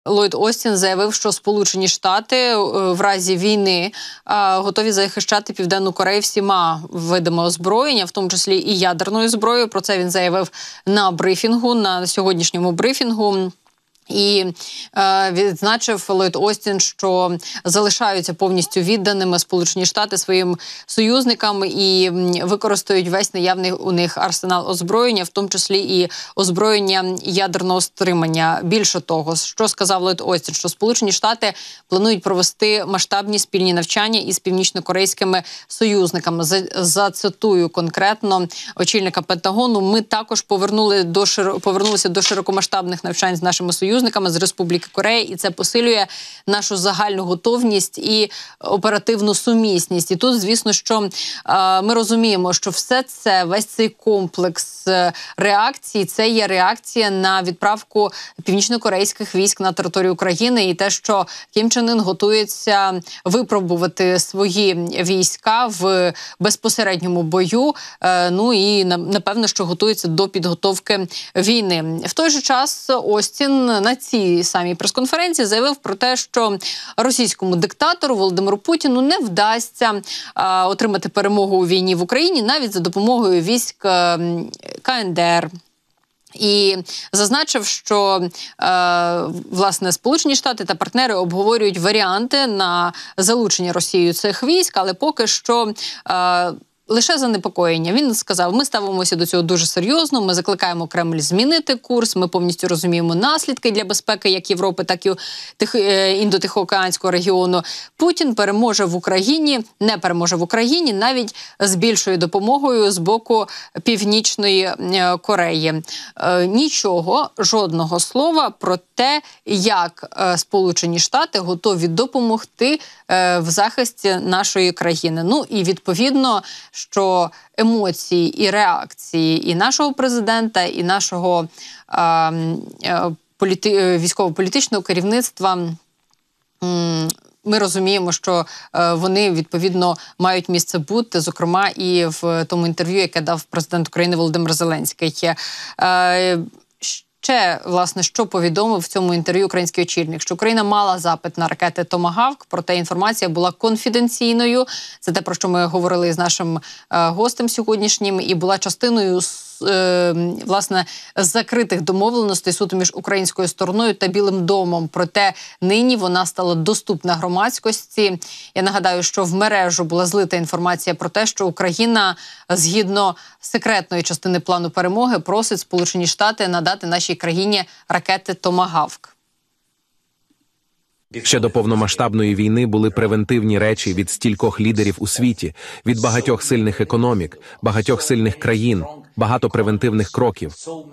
Ллойд Остін заявив, що Сполучені Штати в разі війни готові захищати Південну Корею всіма видами озброєння, в тому числі і ядерною зброєю. Про це він заявив на брифінгу, на сьогоднішньому брифінгу. І відзначив Ллойд Остін, що залишаються повністю відданими Сполучені Штати своїм союзникам і використають весь наявний у них арсенал озброєння, в тому числі і озброєння ядерного стримання. Більше того, що сказав Ллойд Остін, що Сполучені Штати планують провести масштабні спільні навчання із північно-корейськими союзниками. Зацитую конкретно очільника Пентагону: ми також повернулися до широкомасштабних навчань з нашими союзниками з Республіки Корея, і це посилює нашу загальну готовність і оперативну сумісність. І тут, звісно, що ми розуміємо, що все це, весь цей комплекс реакцій, це є реакція на відправку північно-корейських військ на територію України і те, що Кім Чен Ін готується випробувати свої війська в безпосередньому бою, ну і напевно, що готується до підготовки війни. В той же час Остін на цій самій прес-конференції заявив про те, що російському диктатору Володимиру Путіну не вдасться отримати перемогу у війні в Україні навіть за допомогою військ КНДР. І зазначив, що, власне, Сполучені Штати та партнери обговорюють варіанти на залучення Росією цих військ, але поки що лише занепокоєння. Він сказав, ми ставимося до цього дуже серйозно, ми закликаємо Кремль змінити курс, ми повністю розуміємо наслідки для безпеки як Європи, так і Індо-Тихоокеанського регіону. Путін переможе в Україні, не переможе в Україні, навіть з більшою допомогою з боку Північної Кореї. Нічого, жодного слова про те, як Сполучені Штати готові допомогти в захисті нашої країни. Ну і відповідно, що емоції і реакції і нашого президента, і нашого військово-політичного керівництва, ми розуміємо, що вони, відповідно, мають місце бути, зокрема, і в тому інтерв'ю, яке дав президент України Володимир Зеленський. Ще, власне, що повідомив в цьому інтерв'ю український очільник, що Україна мала запит на ракети «Томагавк», проте інформація була конфіденційною. Це те, про що ми говорили з нашим гостем сьогоднішнім, і була частиною, власне, закритих домовленостей суто між українською стороною та Білим домом. Проте нині вона стала доступна громадськості. Я нагадаю, що в мережу була злита інформація про те, що Україна, згідно секретної частини плану перемоги, просить Сполучені Штати надати нашій країні ракети «Томагавк». Ще до повномасштабної війни були превентивні речі від стількох лідерів у світі, від багатьох сильних економік, багатьох сильних країн, багато превентивних кроків.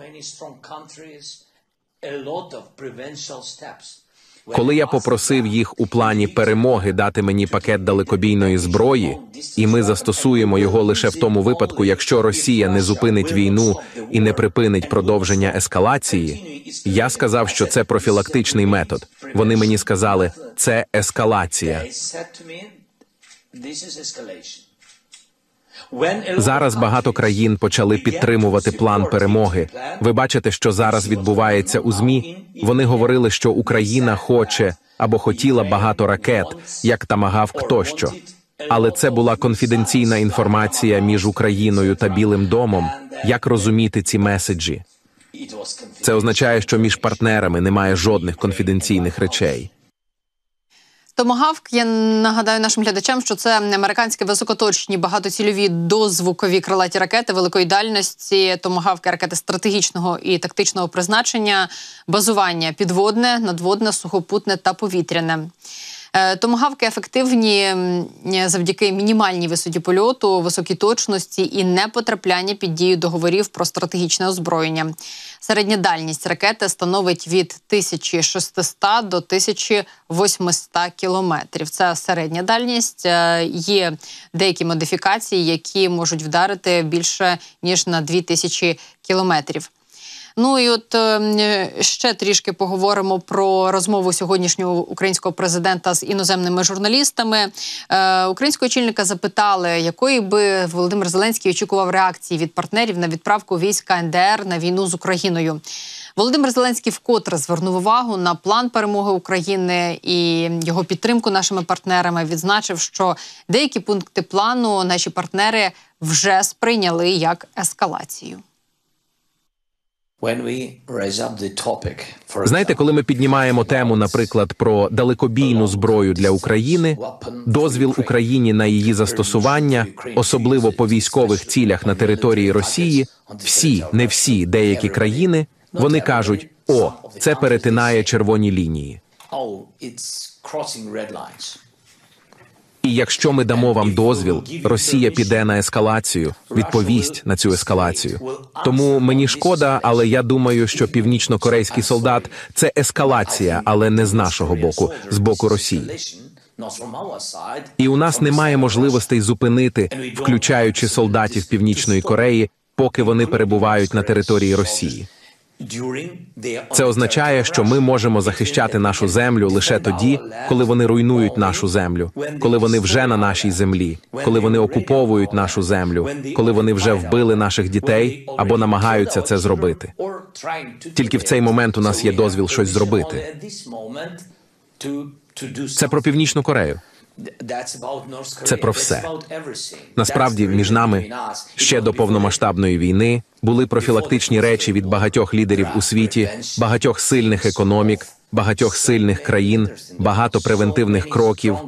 Коли я попросив їх у плані перемоги дати мені пакет далекобійної зброї, і ми застосуємо його лише в тому випадку, якщо Росія не зупинить війну і не припинить продовження ескалації, я сказав, що це профілактичний метод. Вони мені сказали, це ескалація. Зараз багато країн почали підтримувати план перемоги. Ви бачите, що зараз відбувається у ЗМІ? Вони говорили, що Україна хоче або хотіла багато ракет, як «Томагавк» тощо. Але це була конфіденційна інформація між Україною та Білим домом. Як розуміти ці меседжі? Це означає, що між партнерами немає жодних конфіденційних речей. «Томагавк», я нагадаю нашим глядачам, що це американські високоточні багатоцільові дозвукові крилаті ракети великої дальності. «Томагавки» – ракети стратегічного і тактичного призначення, базування підводне, надводне, сухопутне та повітряне. «Томагавки» ефективні завдяки мінімальній висоті польоту, високій точності і непотрапляння під дію договорів про стратегічне озброєння. Середня дальність ракети становить від 1600 до 1800 кілометрів. Це середня дальність. Є деякі модифікації, які можуть вдарити більше, ніж на 2000 кілометрів. Ну і от ще трішки поговоримо про розмову сьогоднішнього українського президента з іноземними журналістами. Українського очільника запитали, якої би Володимир Зеленський очікував реакції від партнерів на відправку військ КНДР на війну з Україною. Володимир Зеленський вкотре звернув увагу на план перемоги України і його підтримку нашими партнерами. Відзначив, що деякі пункти плану наші партнери вже сприйняли як ескалацію. Знаєте, коли ми піднімаємо тему, наприклад, про далекобійну зброю для України, дозвіл Україні на її застосування, особливо по військових цілях на території Росії, не всі, деякі країни, вони кажуть: «О, це перетинає червоні лінії». І якщо ми дамо вам дозвіл, Росія піде на ескалацію, відповість на цю ескалацію. Тому мені шкода, але я думаю, що північно-корейський солдат – це ескалація, але не з нашого боку, з боку Росії. І у нас немає можливостей зупинити, включаючи солдатів Північної Кореї, поки вони перебувають на території Росії. Це означає, що ми можемо захищати нашу землю лише тоді, коли вони руйнують нашу землю, коли вони вже на нашій землі, коли вони окуповують нашу землю, коли вони вже вбили наших дітей або намагаються це зробити. Тільки в цей момент у нас є дозвіл щось зробити. Це про Північну Корею. Це про все. Насправді, між нами ще до повномасштабної війни були профілактичні речі від багатьох лідерів у світі, багатьох сильних економік, багатьох сильних країн, багато превентивних кроків.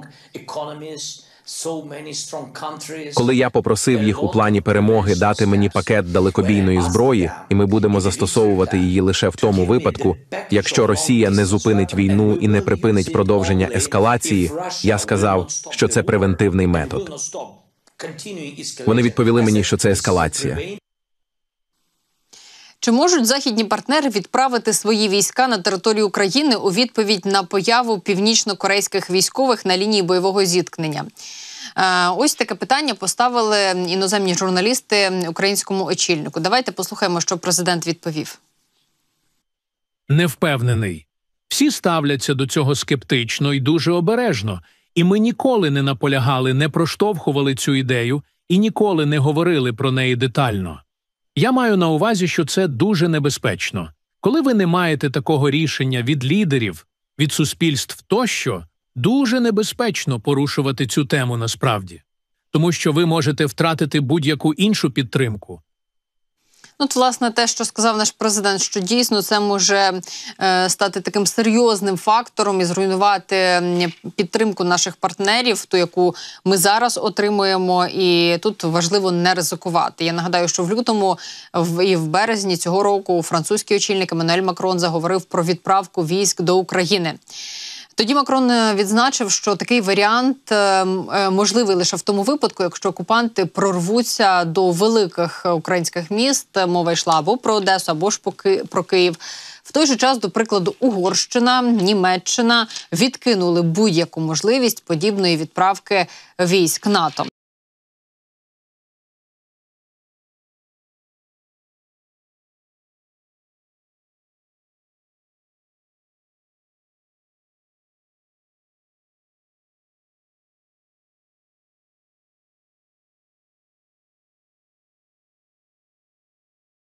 Коли я попросив їх у плані перемоги дати мені пакет далекобійної зброї, і ми будемо застосовувати її лише в тому випадку, якщо Росія не зупинить війну і не припинить продовження ескалації, я сказав, що це превентивний метод. Вони відповіли мені, що це ескалація. Чи можуть західні партнери відправити свої війська на територію України у відповідь на появу північно-корейських військових на лінії бойового зіткнення? Ось таке питання поставили іноземні журналісти українському очільнику. Давайте послухаємо, що президент відповів. Не впевнений. Всі ставляться до цього скептично і дуже обережно. І ми ніколи не наполягали, не проштовхували цю ідею і ніколи не говорили про неї детально. Я маю на увазі, що це дуже небезпечно. Коли ви не маєте такого рішення від лідерів, від суспільств тощо, дуже небезпечно порушувати цю тему насправді. Тому що ви можете втратити будь-яку іншу підтримку. От, власне, те, що сказав наш президент, що дійсно це може стати таким серйозним фактором і зруйнувати підтримку наших партнерів, ту, яку ми зараз отримуємо, і тут важливо не ризикувати. Я нагадаю, що в лютому і в березні цього року французький очільник Еммануель Макрон заговорив про відправку військ до України. Тоді Макрон відзначив, що такий варіант можливий лише в тому випадку, якщо окупанти прорвуться до великих українських міст, мова йшла або про Одесу, або ж про Київ. В той же час, до прикладу, Угорщина, Німеччина відкинули будь-яку можливість подібної відправки військ НАТО.